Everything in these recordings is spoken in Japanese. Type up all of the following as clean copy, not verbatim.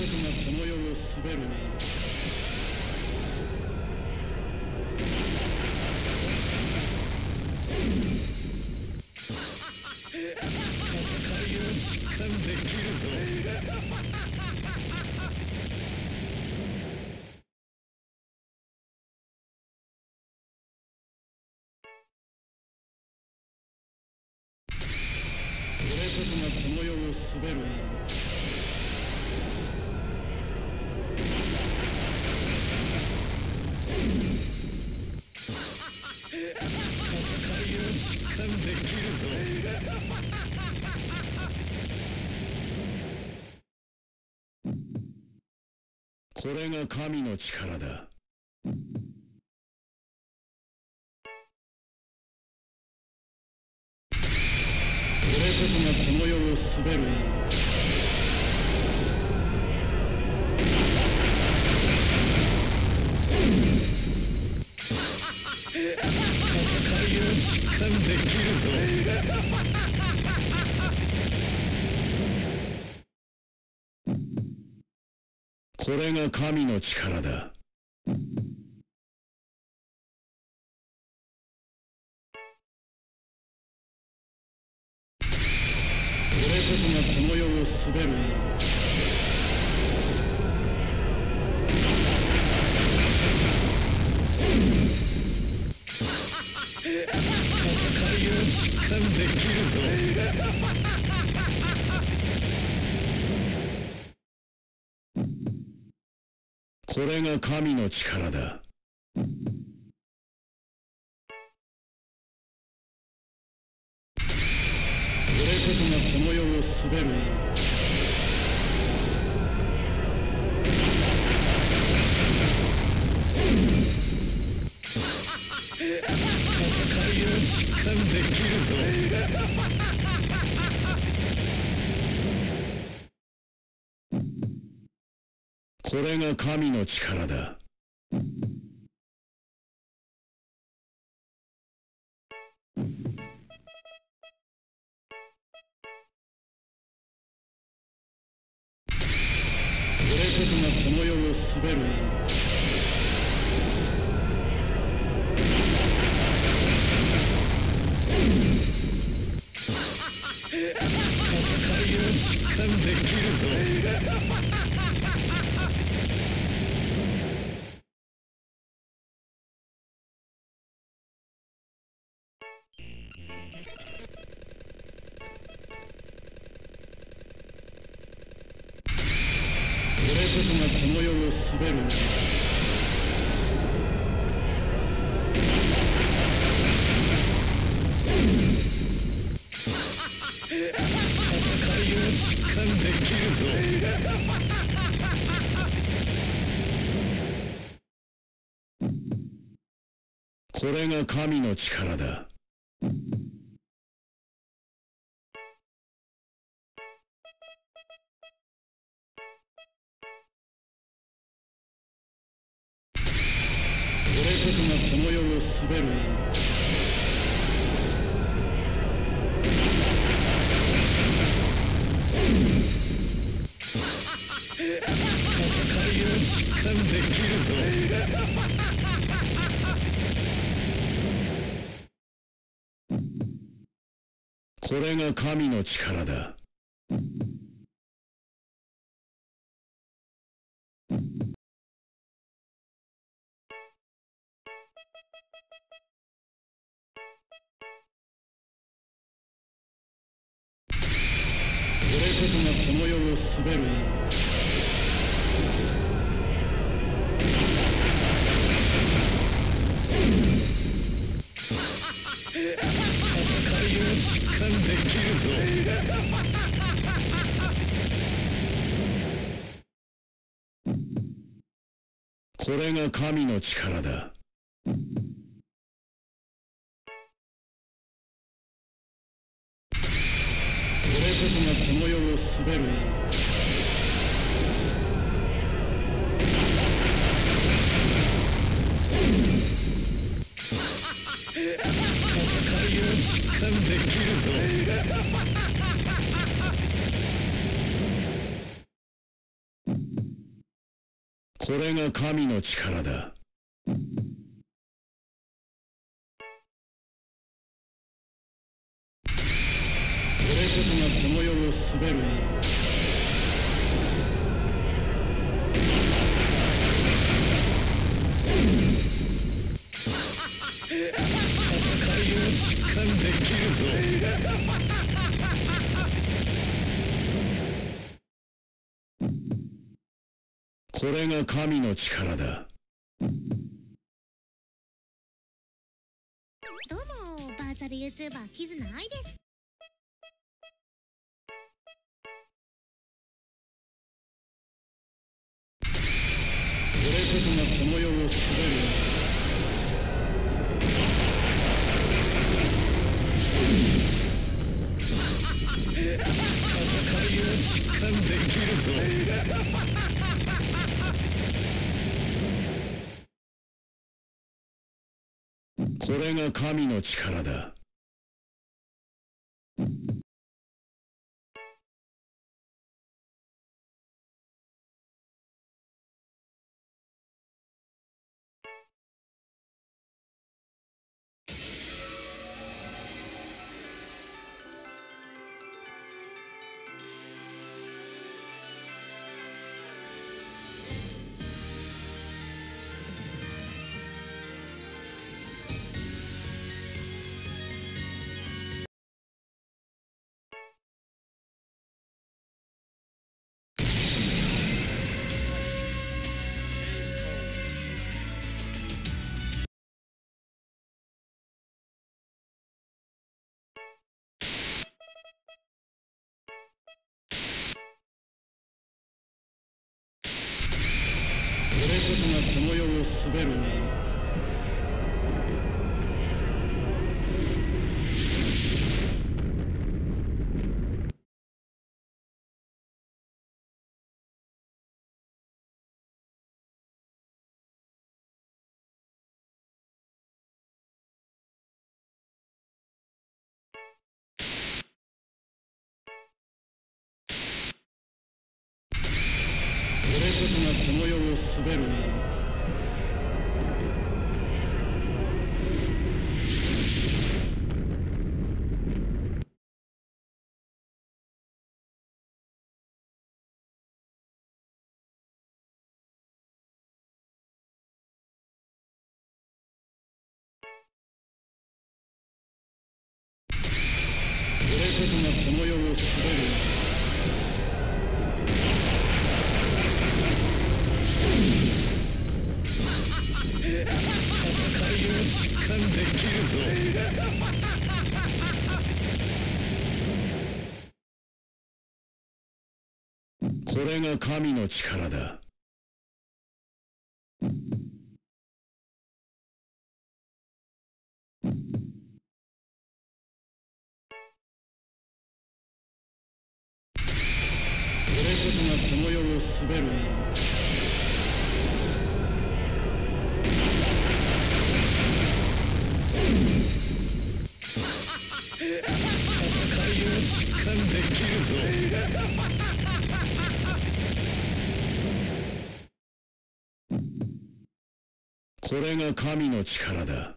そがこの世を滑るに戦いを実感できるぞ。俺こそがこの世を滑るに戦いを実感できるぞ。これが神の力だ。俺こそがこの世を滑るに戦いを実感できるぞ。これが神の力だ。俺こそがこの世を滑るに戦いを実感できるぞ。これが神の力だ。俺こそがこの世を滑るに戦いを実感できるぞ。これが神の力だ。俺こそがこの世を滑るに戦いを実感できるぞ。俺こそがこの世を滑るに戦いを実感できるぞ。これが神の力だ。俺こそがこの世を滑るに戦いを実感できるぞ。これが神の力だ。俺こそがこの世を滑るに戦いを実感できるぞ。これが神の力だ。俺こそがこの世を滑るに戦いを実感できるぞ。 これが神の力だ。これこそがこの世を滑るに。戦いを実感できるぞ。これが神の力だ。 どうも、バーチャル YouTuber キズナアイです。 これこそがこの世を滑る。戦いを実感できるぞ。これが神の力だ。これこそがこの世を滑るに。これこそがこの世を滑るに。これこそがこの世を滑る。戦いを実感できるぞ。これが神の力だ。これこそがこの世を滑るに。戦いを実感できるぞ。これが神の力だ。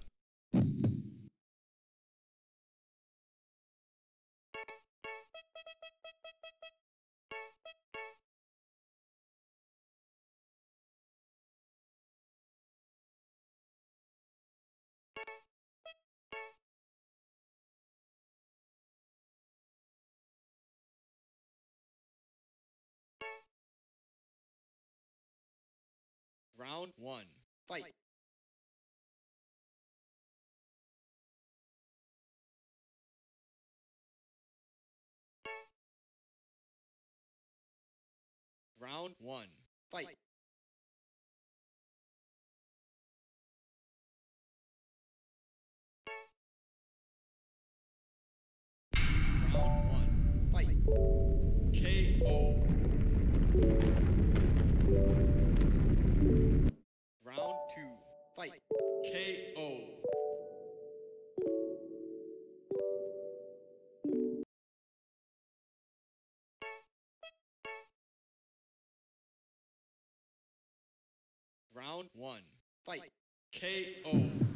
Round 1. Fight. Round 1. Fight. Round 1. Fight. KO. Round 2. Fight. KO. Round one. Fight. KO.